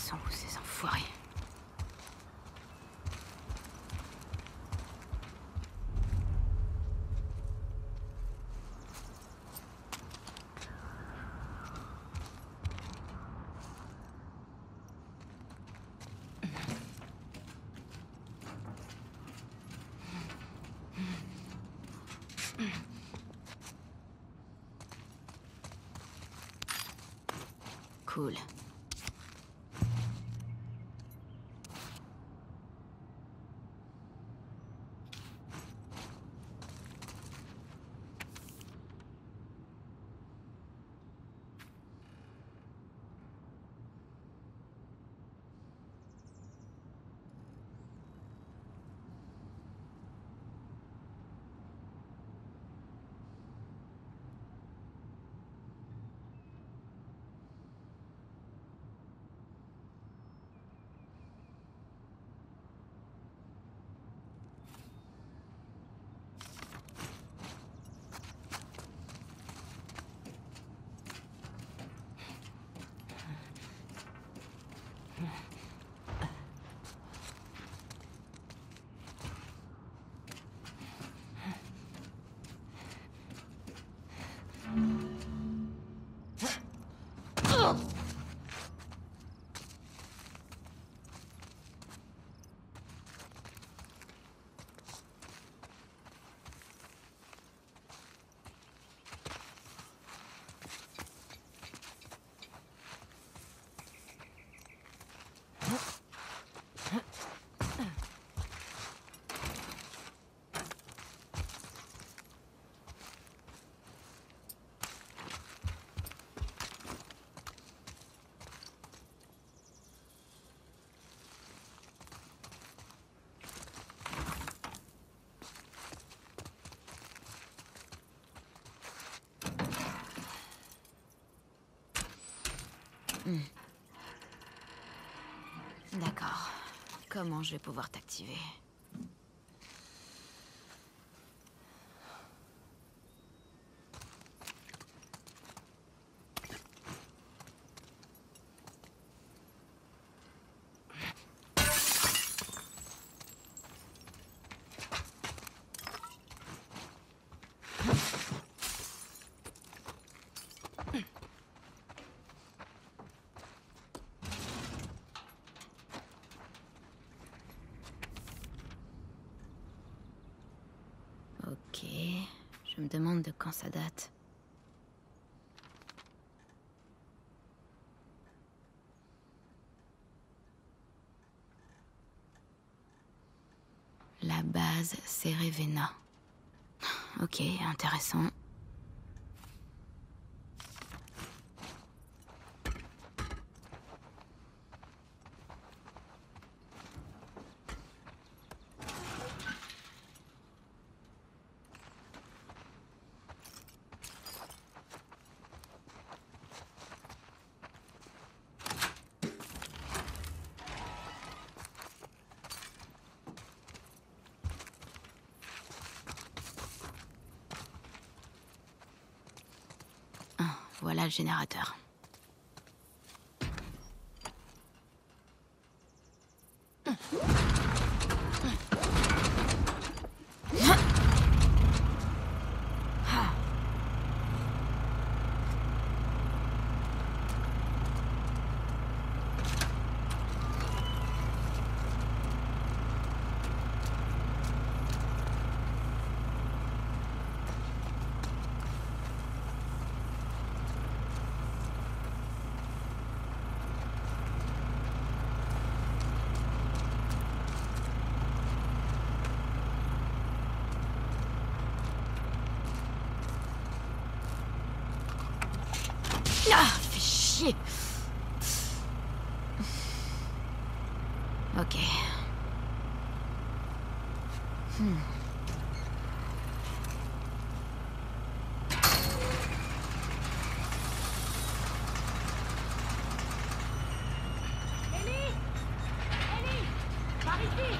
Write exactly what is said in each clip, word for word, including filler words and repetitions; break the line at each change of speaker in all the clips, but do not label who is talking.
sont où ces enfoirés? Cool. Hmm. D'accord. Comment je vais pouvoir t'activer? Ok, je me demande de quand ça date. La base Cerevena. Ok, intéressant. Voilà le générateur. Ah, fais chier. Ok. Hmm.
Ellie! Ellie! Par ici!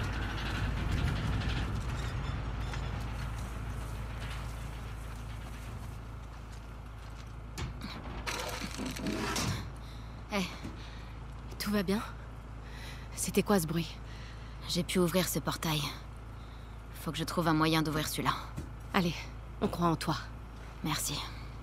Hé, hey, tout va bien?
C'était quoi ce bruit?
J'ai pu ouvrir ce portail. Faut que je trouve un moyen d'ouvrir celui-là.
Allez, on croit en toi.
Merci.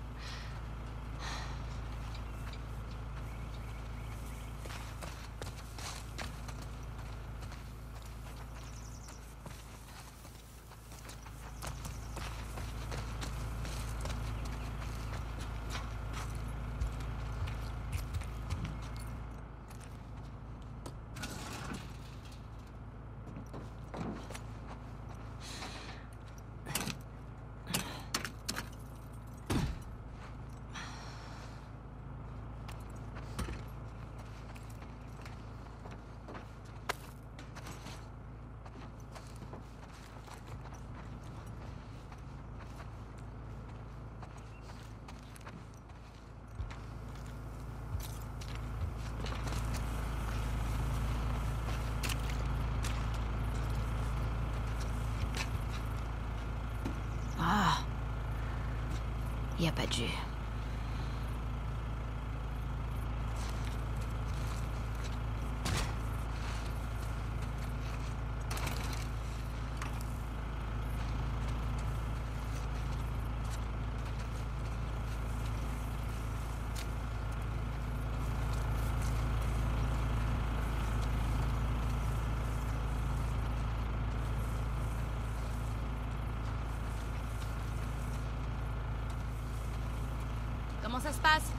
Ah, y a pas de jus.
Comment ça se passe?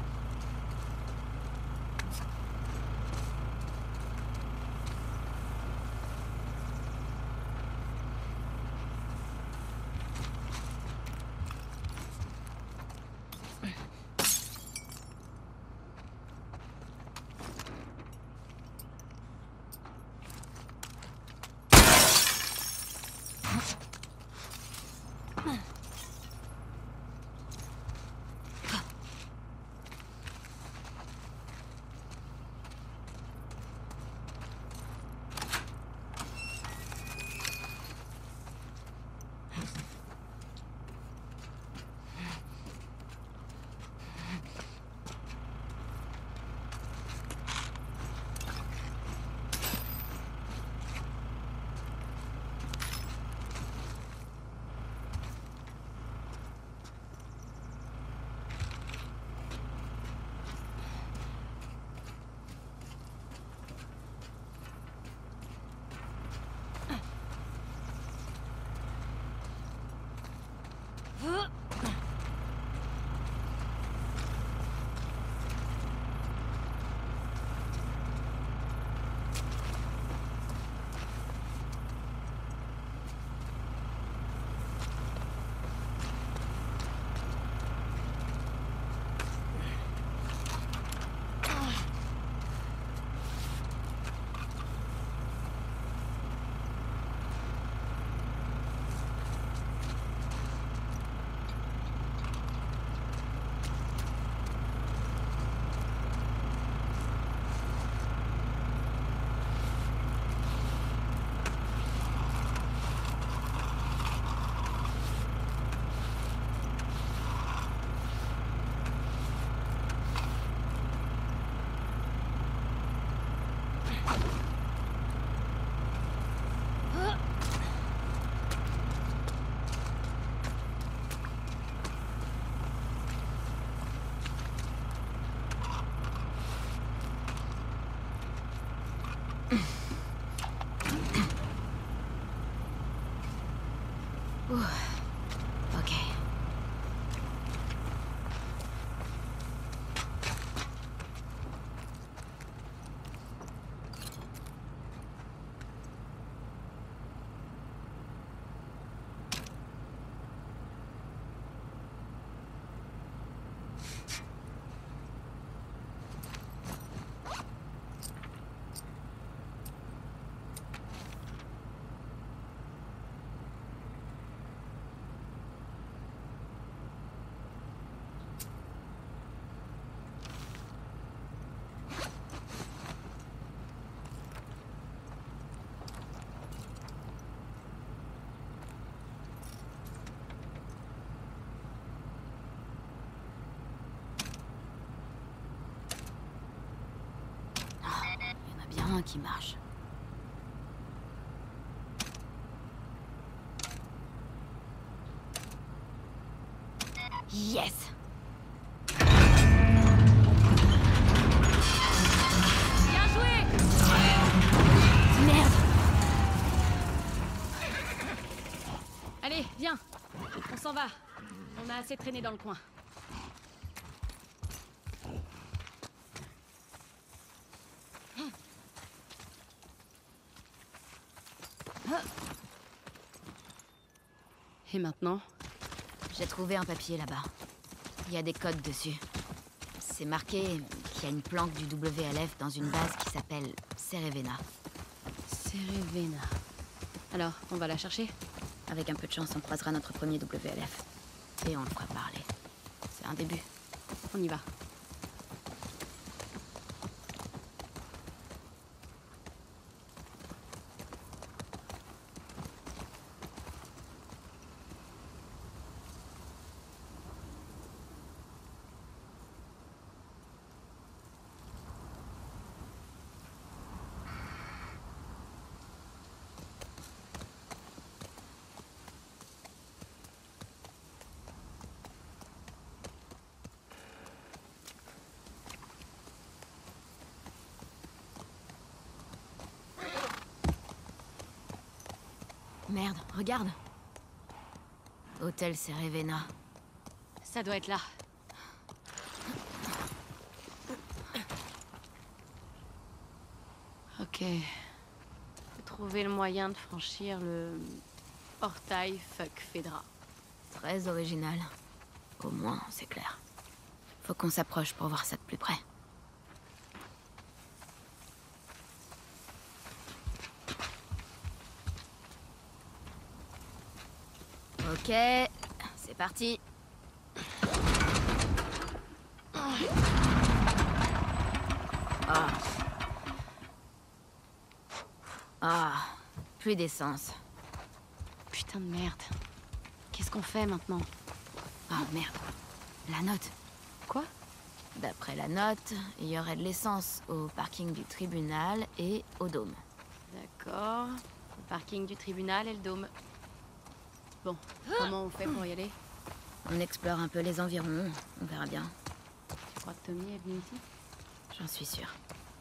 Ouh. Ok. Il y en a bien un qui marche.
Yes!
Bien joué!
Merde!
Allez, viens. On s'en va. On a assez traîné dans le coin. Et maintenant?
J'ai trouvé un papier là-bas. Il y a des codes dessus. C'est marqué qu'il y a une planque du W L F dans une base qui s'appelle Cerevena.
Cerevena. Alors, on va la chercher?
Avec un peu de chance, on croisera notre premier W L F. Et on le fera parler. C'est un début.
On y va.
Merde, regarde. Hôtel Cerevena.
Ça doit être là. Ok. Faut trouver le moyen de franchir le portail Fuck Fedra.
Très original. Au moins, c'est clair. Faut qu'on s'approche pour voir ça de plus près. Ok, c'est parti. Ah. Ah, plus d'essence.
Putain de merde. Qu'est-ce qu'on fait maintenant?
Ah merde. La note.
Quoi?
D'après la note, il y aurait de l'essence au parking du tribunal et au dôme.
D'accord. Le parking du tribunal et le dôme. Bon, comment on fait pour y aller?
On explore un peu les environs, on verra bien.
Tu crois que Tommy est venu ici?
J'en suis sûre.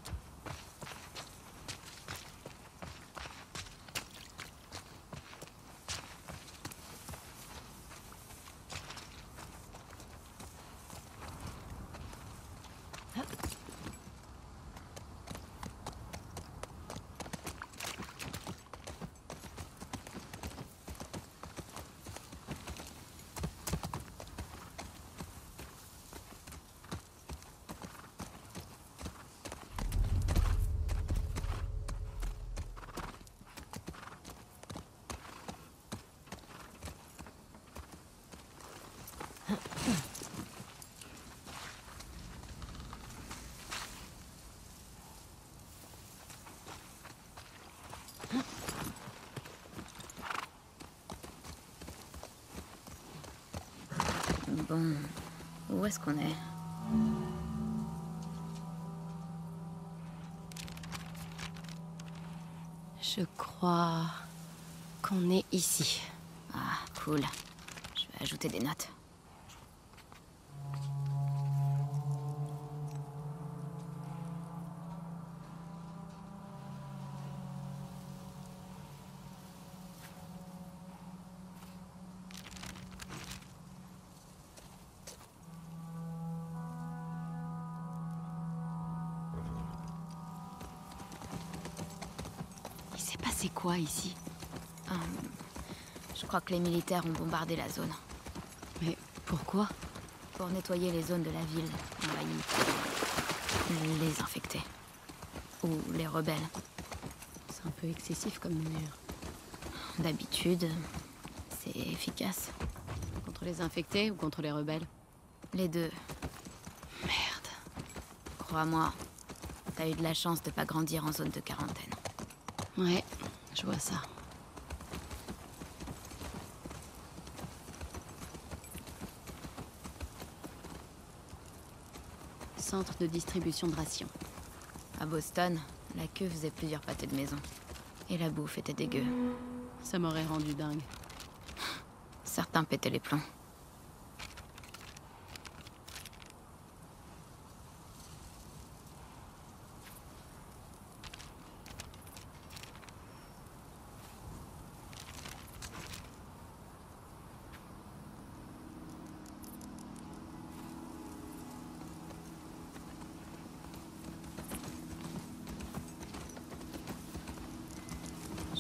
Bon, où est-ce qu'on est?
Je crois qu'on est ici.
Ah, cool. Je vais ajouter des notes.
C'est quoi ici?
Hum, je crois que les militaires ont bombardé la zone.
Mais pourquoi?
Pour nettoyer les zones de la ville envahies. Les infectés. Ou les rebelles.
C'est un peu excessif comme mesure.
D'habitude, c'est efficace.
Contre les infectés ou contre les rebelles?
Les deux.
Merde.
Crois-moi, t'as eu de la chance de pas grandir en zone de quarantaine.
Ouais, je vois ça. Centre de distribution de rations.
À Boston, la queue faisait plusieurs pâtés de maison. Et la bouffe était dégueu.
Ça m'aurait rendu dingue.
Certains pétaient les plombs.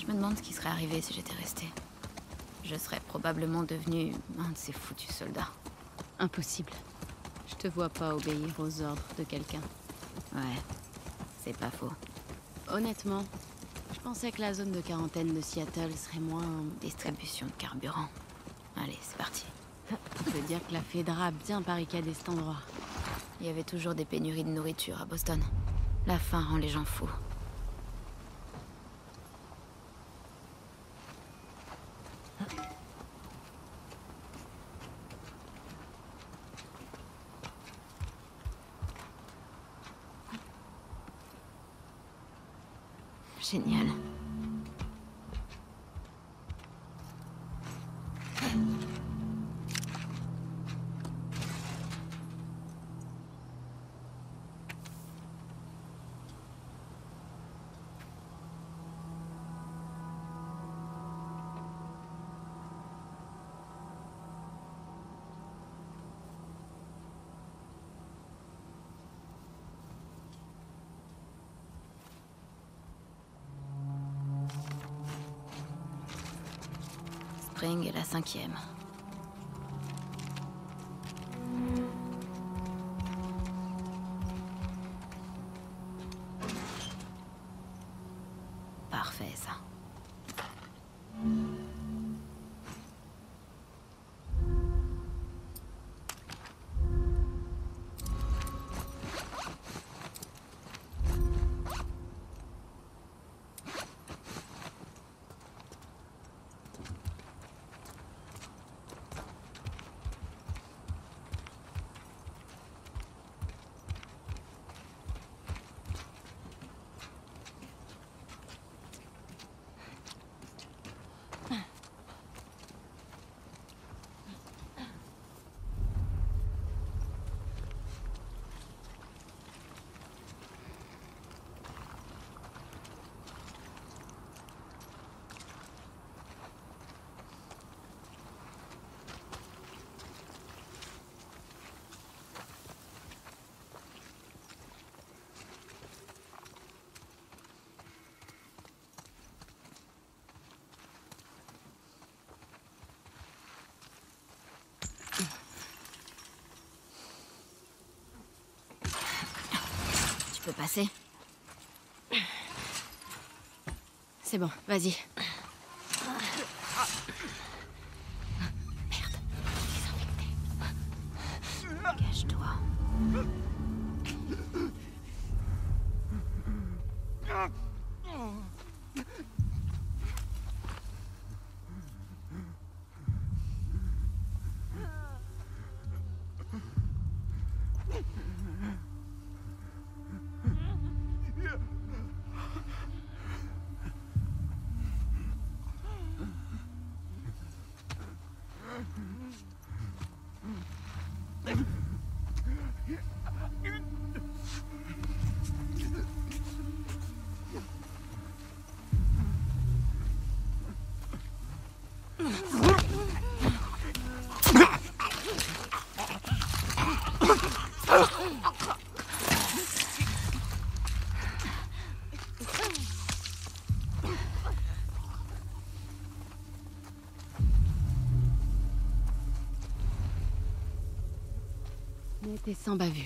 Je me demande ce qui serait arrivé si j'étais restée. Je serais probablement devenue un de ces foutus soldats.
Impossible. Je te vois pas obéir aux ordres de quelqu'un.
Ouais, c'est pas faux.
Honnêtement, je pensais que la zone de quarantaine de Seattle serait moins...
Distribution de carburant. Allez, c'est parti.
Je veux dire que la Fedra a bien barricadé cet endroit.
Il y avait toujours des pénuries de nourriture à Boston. La faim rend les gens fous. Génial. Spring est la cinquième. Parfait, ça. Tu peux passer?
C'est bon, vas-y.
Merde, désinfecté. Cache-toi.
On était sans bavure.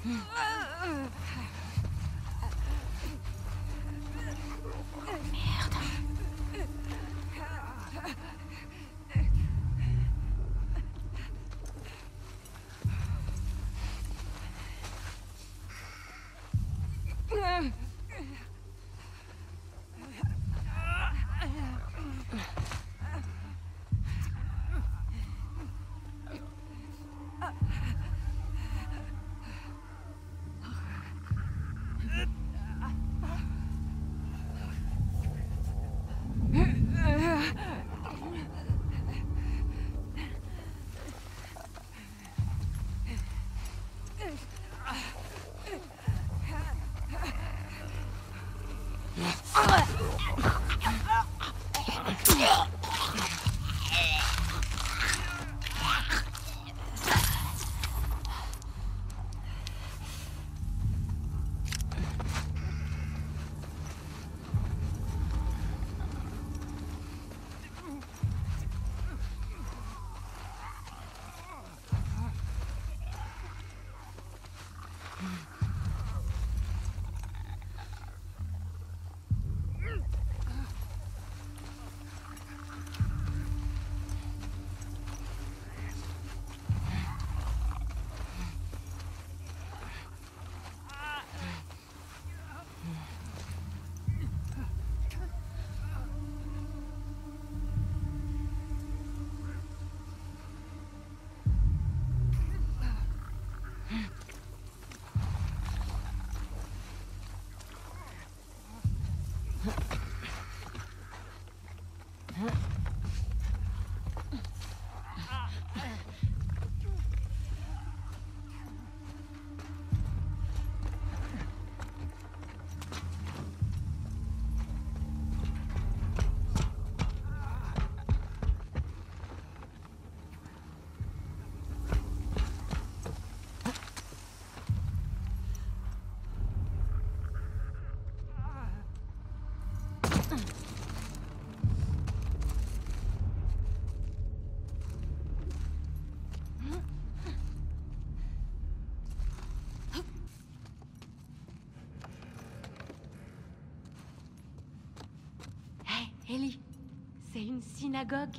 Ellie, c'est une synagogue.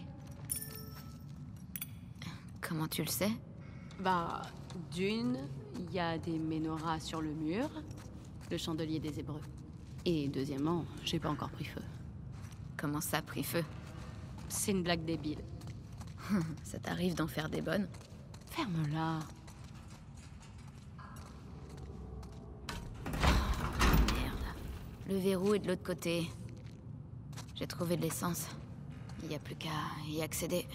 Comment tu le sais?
Bah, d'une, il y a des menorahs sur le mur, le chandelier des Hébreux. Et deuxièmement, j'ai pas encore pris feu.
Comment ça a pris feu?
C'est une blague débile.
Ça t'arrive d'en faire des bonnes?
Ferme-la.
Merde. Le verrou est de l'autre côté. J'ai trouvé de l'essence. Il n'y a plus qu'à y accéder.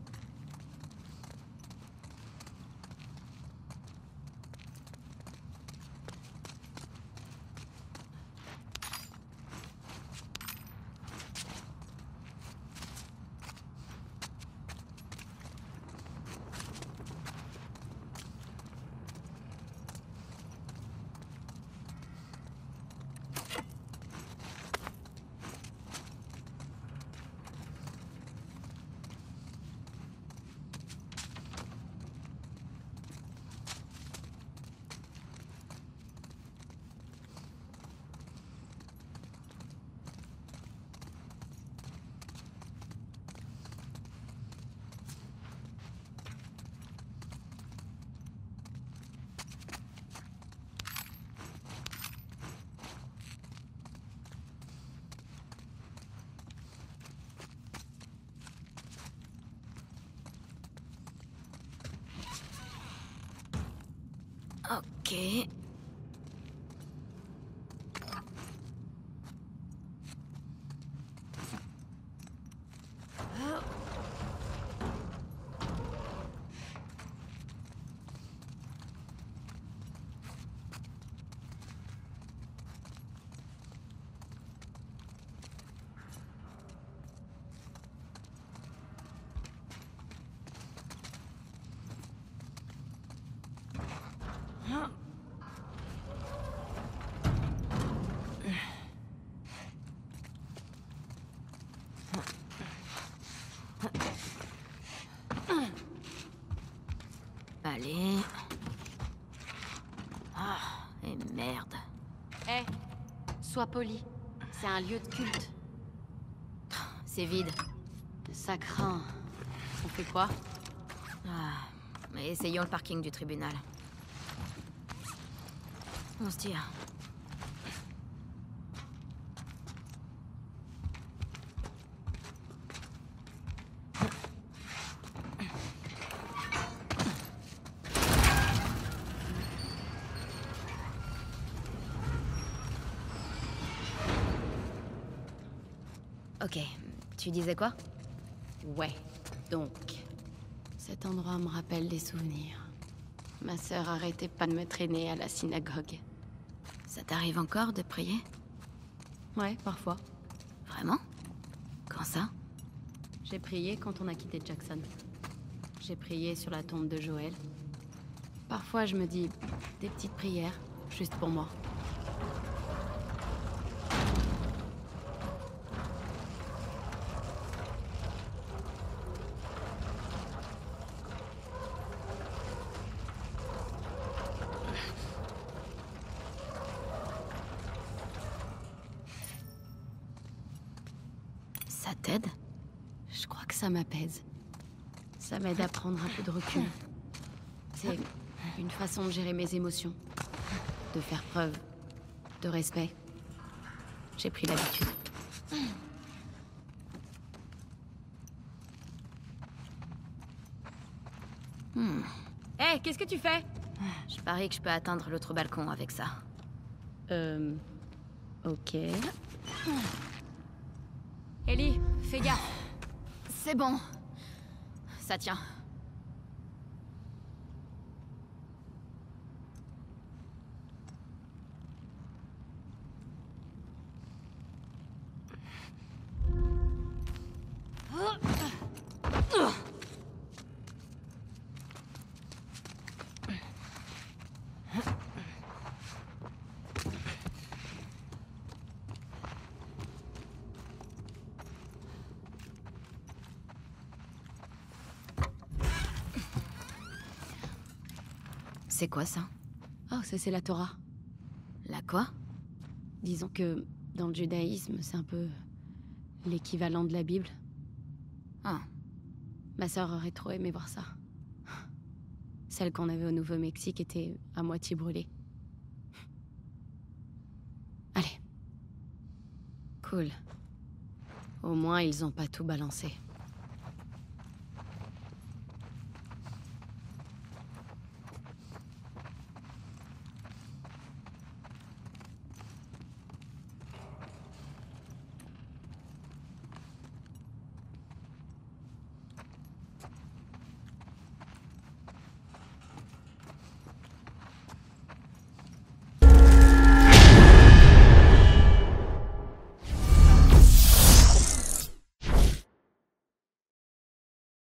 Ok. Allez. Merde.
Hé, sois poli. C'est un lieu de culte.
C'est vide.
Ça craint. On fait quoi?
Ah, mais essayons le parking du tribunal. On se tire. Ok, tu disais quoi?
Ouais, donc... Cet endroit me rappelle des souvenirs. Ma sœur arrêtait pas de me traîner à la synagogue.
Ça t'arrive encore de prier?
Ouais, parfois.
Vraiment? Quand ça?
J'ai prié quand on a quitté Jackson. J'ai prié sur la tombe de Joël. Parfois, je me dis des petites prières, juste pour moi.
Ça t'aide?
Je crois que ça m'apaise. Ça m'aide à prendre un peu de recul. C'est une façon de gérer mes émotions. De faire preuve de respect. J'ai pris l'habitude.
Hmm.
Hé, hey, qu'est-ce que tu fais?
Je parie que je peux atteindre l'autre balcon avec ça.
Euh... Ok...
Ellie, fais gaffe.
C'est bon. Ça tient. C'est quoi ça?
Oh, ça c'est la Torah.
La quoi?
Disons que dans le judaïsme, c'est un peu l'équivalent de la Bible.
Ah.
Ma sœur aurait trop aimé voir ça. Celle qu'on avait au Nouveau-Mexique était à moitié brûlée. Allez. Cool. Au moins, ils ont pas tout balancé.